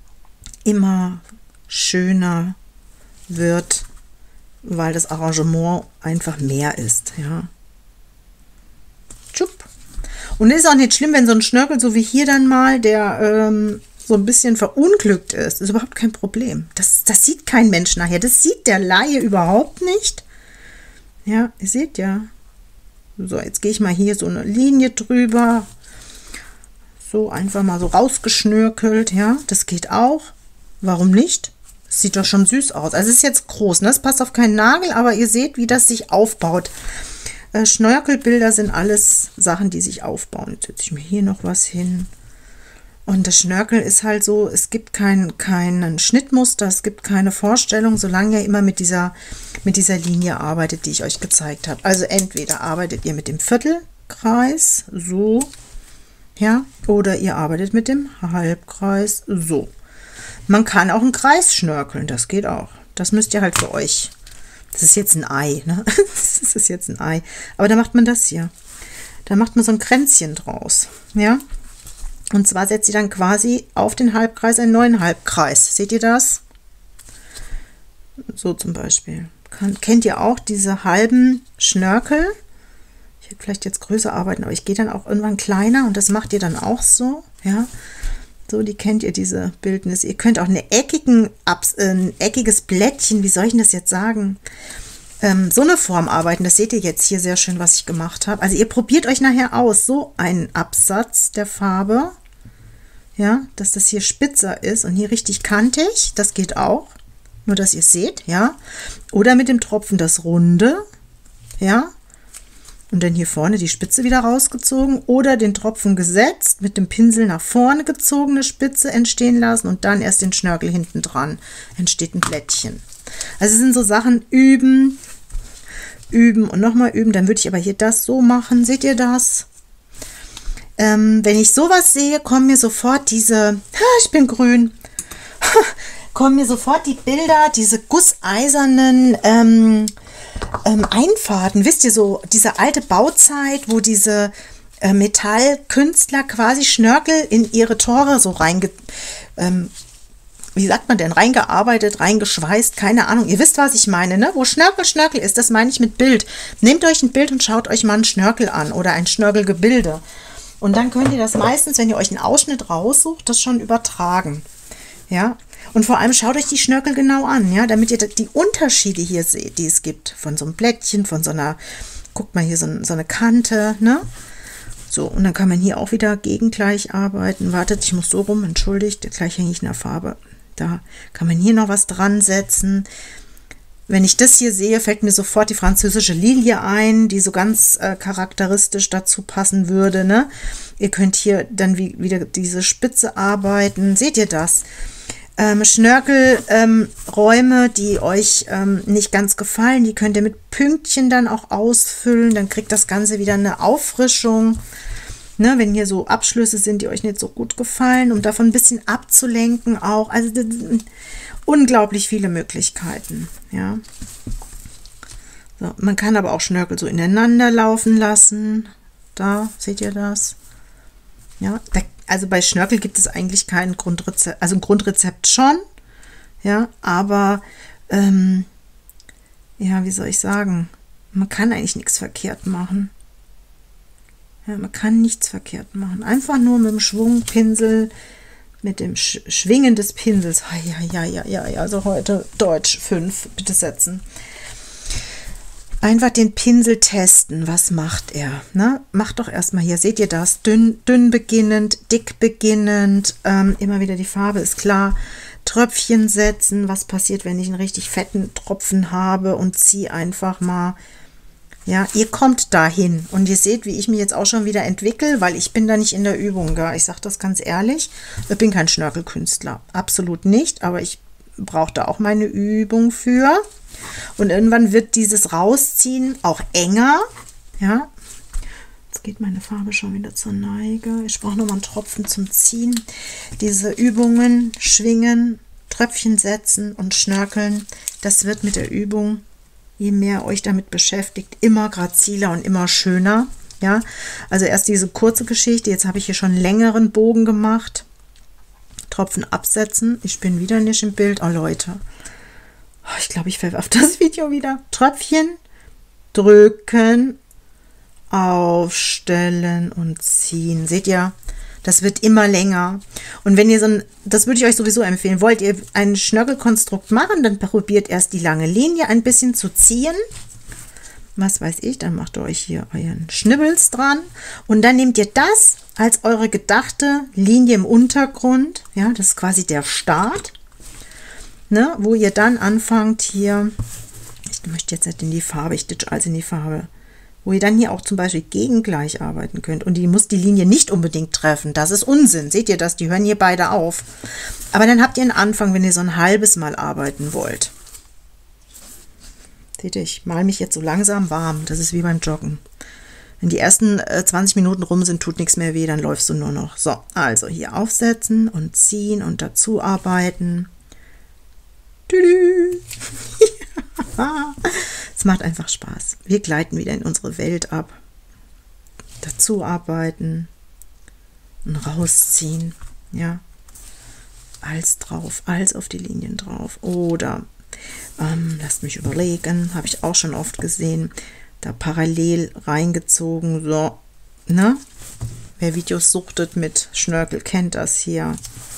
schöner wird, weil das Arrangement einfach mehr ist. Ja. Tschupp. Und ist auch nicht schlimm, wenn so ein Schnörkel, so wie hier dann mal, der so ein bisschen verunglückt ist. Ist überhaupt kein Problem. Das sieht kein Mensch nachher. Das sieht der Laie überhaupt nicht. Ja, ihr seht ja. So, jetzt gehe ich mal hier so eine Linie drüber. So, einfach mal so rausgeschnörkelt. Ja, das geht auch. Warum nicht? Das sieht doch schon süß aus. Also es ist jetzt groß, ne? Es passt auf keinen Nagel, aber ihr seht, wie das sich aufbaut. Schnörkelbilder sind alles Sachen, die sich aufbauen. Jetzt setze ich mir hier noch was hin. Und das Schnörkel ist halt so, es gibt keinen Schnittmuster, es gibt keine Vorstellung, solange ihr immer mit dieser Linie arbeitet, die ich euch gezeigt habe. Also entweder arbeitet ihr mit dem Viertelkreis, so, ja, oder ihr arbeitet mit dem Halbkreis, so. Man kann auch einen Kreis schnörkeln, das geht auch. Das müsst ihr halt für euch. Das ist jetzt ein Ei, ne? Das ist jetzt ein Ei. Aber da macht man das hier. Da macht man so ein Kränzchen draus, ja. Und zwar setzt ihr dann quasi auf den Halbkreis einen neuen Halbkreis. Seht ihr das? So zum Beispiel. Kennt ihr auch diese halben Schnörkel? Ich hätte vielleicht jetzt größer arbeiten, aber ich gehe dann auch irgendwann kleiner und das macht ihr dann auch so. Ja, so, die kennt ihr, diese Bildnis. Ihr könnt auch ein eckiges Blättchen, wie soll ich das jetzt sagen? So eine Form arbeiten. Das seht ihr jetzt hier sehr schön, was ich gemacht habe. Also ihr probiert euch nachher aus, so einen Absatz der Farbe. Ja, dass das hier spitzer ist und hier richtig kantig. Das geht auch. Nur, dass ihr es seht, ja. Oder mit dem Tropfen das Runde, ja. Und dann hier vorne die Spitze wieder rausgezogen. Oder den Tropfen gesetzt, mit dem Pinsel nach vorne gezogene Spitze entstehen lassen und dann erst den Schnörkel hinten dran. Entsteht ein Blättchen. Also es sind so Sachen, üben und nochmal üben. Dann würde ich aber hier das so machen. Seht ihr das? Wenn ich sowas sehe, kommen mir sofort diese, ich bin grün, kommen mir sofort die Bilder, diese gusseisernen Einfahrten. Wisst ihr, so diese alte Bauzeit, wo diese Metallkünstler quasi Schnörkel in ihre Tore so wie sagt man denn, reingearbeitet, reingeschweißt, keine Ahnung. Ihr wisst, was ich meine, ne? Wo Schnörkel ist, das meine ich mit Bild. Nehmt euch ein Bild und schaut euch mal einen Schnörkel an oder ein Schnörkelgebilde. Und dann könnt ihr das meistens, wenn ihr euch einen Ausschnitt raussucht, das schon übertragen. Ja, und vor allem schaut euch die Schnörkel genau an, ja, damit ihr die Unterschiede hier seht, die es gibt. Von so einem Blättchen, von so einer, guckt mal hier, so eine Kante, ne? So, und dann kann man hier auch wieder gegengleich arbeiten. Wartet, ich muss so rum, entschuldigt, gleich hänge ich in der Farbe. Da kann man hier noch was dran setzen. Wenn ich das hier sehe, fällt mir sofort die französische Lilie ein, die so ganz charakteristisch dazu passen würde, ne? Ihr könnt hier dann wieder diese Spitze arbeiten. Seht ihr das? Schnörkelräume, die euch nicht ganz gefallen, die könnt ihr mit Pünktchen dann auch ausfüllen. Dann kriegt das Ganze wieder eine Auffrischung. Ne, wenn hier so Abschlüsse sind, die euch nicht so gut gefallen, um davon ein bisschen abzulenken auch. Also das sind unglaublich viele Möglichkeiten. Ja. So, man kann aber auch Schnörkel so ineinander laufen lassen. Da, seht ihr das? Ja, also bei Schnörkel gibt es eigentlich kein Grundrezept, also ein Grundrezept schon, ja, aber ja, wie soll ich sagen, man kann eigentlich nichts verkehrt machen. Ja, man kann nichts verkehrt machen. Einfach nur mit dem Schwungpinsel, mit dem Schwingen des Pinsels. Ja, also heute Deutsch 5, bitte setzen. Einfach den Pinsel testen. Was macht er? Ne? Macht doch erstmal hier, seht ihr das? Dünn beginnend, dick beginnend. Immer wieder die Farbe ist klar. Tröpfchen setzen. Was passiert, wenn ich einen richtig fetten Tropfen habe und ziehe einfach mal. Ja, ihr kommt dahin und ihr seht, wie ich mich jetzt auch schon wieder entwickle, weil ich bin da nicht in der Übung. Gell? Ich sage das ganz ehrlich. Ich bin kein Schnörkelkünstler. Absolut nicht, aber ich brauche da auch meine Übung für. Und irgendwann wird dieses Rausziehen auch enger. Ja, Jetzt geht meine Farbe schon wieder zur Neige. Ich brauche nochmal einen Tropfen zum Ziehen. Diese Übungen, Schwingen, Tröpfchen setzen und Schnörkeln, das wird mit der Übung, je mehr euch damit beschäftigt, immer graziler und immer schöner. Ja, also erst diese kurze Geschichte, jetzt habe ich hier schon einen längeren Bogen gemacht. Tropfen absetzen. Ich bin wieder nicht im Bild. Oh Leute, ich glaube, ich verwerfe das Video wieder. Tröpfchen drücken, aufstellen und ziehen. Seht ihr, das wird immer länger. Und wenn ihr das würde ich euch sowieso empfehlen, wollt ihr ein Schnörkelkonstrukt machen, dann probiert erst die lange Linie ein bisschen zu ziehen. Was weiß ich, dann macht ihr euch hier euren Schnibbels dran und dann nehmt ihr das als eure gedachte Linie im Untergrund. Ja, das ist quasi der Start, ne, wo ihr dann anfangt hier, ich möchte jetzt nicht in die Farbe, ich ditch also in die Farbe, wo ihr dann hier auch zum Beispiel gegengleich arbeiten könnt. Und die muss die Linie nicht unbedingt treffen. Das ist Unsinn. Seht ihr das? Die hören hier beide auf. Aber dann habt ihr einen Anfang, wenn ihr so ein halbes Mal arbeiten wollt. Seht ihr, ich male mich jetzt so langsam warm. Das ist wie beim Joggen. Wenn die ersten 20 Minuten rum sind, tut nichts mehr weh, dann läufst du nur noch. So, also hier aufsetzen und ziehen und dazu arbeiten. Tüdü. Es macht einfach Spaß. Wir gleiten wieder in unsere Welt ab. Dazu arbeiten und rausziehen. Ja, alles drauf, alles auf die Linien drauf. Oder lasst mich überlegen, habe ich auch schon oft gesehen, da parallel reingezogen. So, ne? Wer Videos suchtet mit Schnörkel, kennt das hier.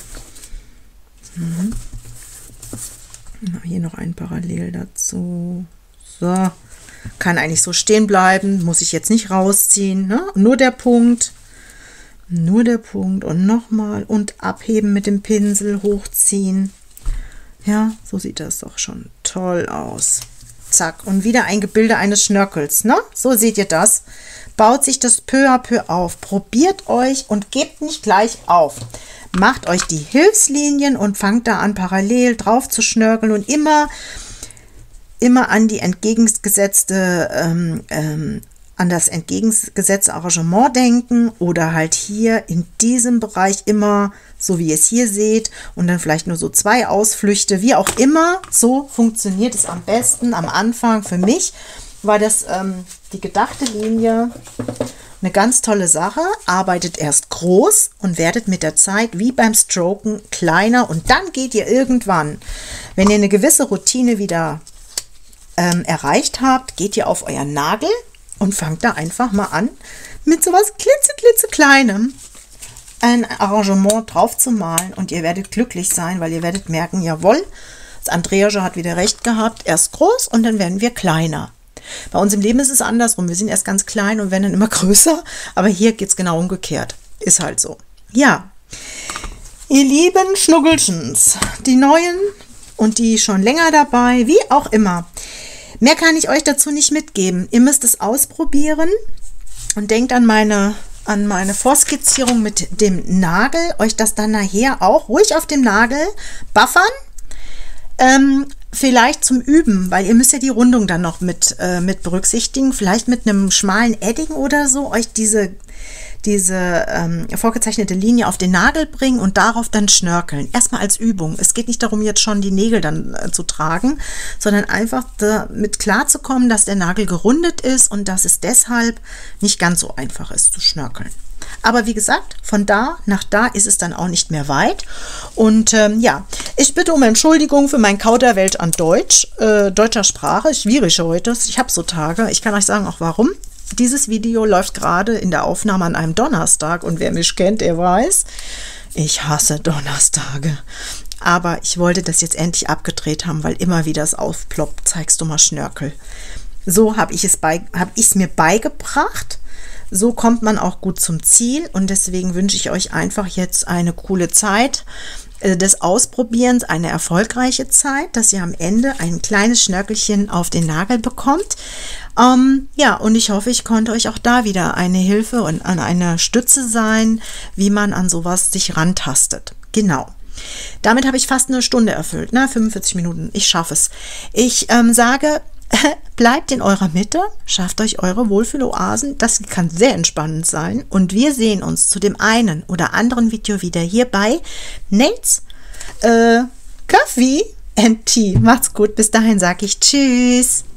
Hier noch ein Parallel dazu. So, kann eigentlich so stehen bleiben, muss ich jetzt nicht rausziehen, ne? Nur der Punkt und nochmal und abheben mit dem Pinsel, hochziehen. Ja, so sieht das doch schon toll aus. Zack, und wieder ein Gebilde eines Schnörkels, ne? So seht ihr das. Baut sich das peu à peu auf. Probiert euch und gebt nicht gleich auf. Macht euch die Hilfslinien und fangt da an, parallel drauf zu schnörkeln und immer an die entgegengesetzte, an das entgegengesetzte Arrangement denken oder halt hier in diesem Bereich immer, so wie ihr es hier seht, und dann vielleicht nur so 2 Ausflüchte, wie auch immer. So funktioniert es am besten. Am Anfang für mich war das die gedachte Linie eine ganz tolle Sache. Arbeitet erst groß und werdet mit der Zeit wie beim Stroken kleiner und dann geht ihr irgendwann, wenn ihr eine gewisse Routine wieder erreicht habt, geht ihr auf euren Nagel und fangt da einfach mal an, mit sowas klitzekleinem ein Arrangement drauf zu malen und ihr werdet glücklich sein, weil ihr werdet merken, jawohl, das Andreasche hat wieder recht gehabt, erst groß und dann werden wir kleiner. Bei uns im Leben ist es andersrum, wir sind erst ganz klein und werden dann immer größer, aber hier geht es genau umgekehrt, ist halt so. Ja, ihr lieben Schnuggelchens, die neuen und die schon länger dabei, wie auch immer. Mehr kann ich euch dazu nicht mitgeben. Ihr müsst es ausprobieren und denkt an meine Vorskizzierung mit dem Nagel, euch das dann nachher auch ruhig auf dem Nagel buffern. Vielleicht zum Üben, weil ihr müsst ja die Rundung dann noch mit berücksichtigen. Vielleicht mit einem schmalen Edding oder so euch diese vorgezeichnete Linie auf den Nagel bringen und darauf dann schnörkeln. Erstmal als Übung. Es geht nicht darum, jetzt schon die Nägel dann zu tragen, sondern einfach damit klarzukommen, dass der Nagel gerundet ist und dass es deshalb nicht ganz so einfach ist zu schnörkeln. Aber wie gesagt, von da nach da ist es dann auch nicht mehr weit. Und ja, ich bitte um Entschuldigung für mein Kauderwelsch an deutscher Sprache. Schwierig heute. Ich habe so Tage. Ich kann euch sagen auch warum. Dieses Video läuft gerade in der Aufnahme an einem Donnerstag und wer mich kennt, der weiß, ich hasse Donnerstage. Aber ich wollte das jetzt endlich abgedreht haben, weil immer wieder es aufploppt, zeigst du mal Schnörkel. So habe ich es mir beigebracht. So kommt man auch gut zum Ziel und deswegen wünsche ich euch einfach jetzt eine coole Zeit des Ausprobierens, eine erfolgreiche Zeit, dass ihr am Ende ein kleines Schnörkelchen auf den Nagel bekommt. Ja, und ich hoffe, ich konnte euch auch da wieder eine Hilfe und eine Stütze sein, wie man an sowas sich rantastet. Genau. Damit habe ich fast eine Stunde erfüllt, ne? 45 Minuten, ich schaffe es. Ich sage Bleibt in eurer Mitte, schafft euch eure Wohlfühloasen, das kann sehr entspannend sein und wir sehen uns zu dem einen oder anderen Video wieder hier bei Nate's Coffee and Tea. Macht's gut, bis dahin sage ich Tschüss.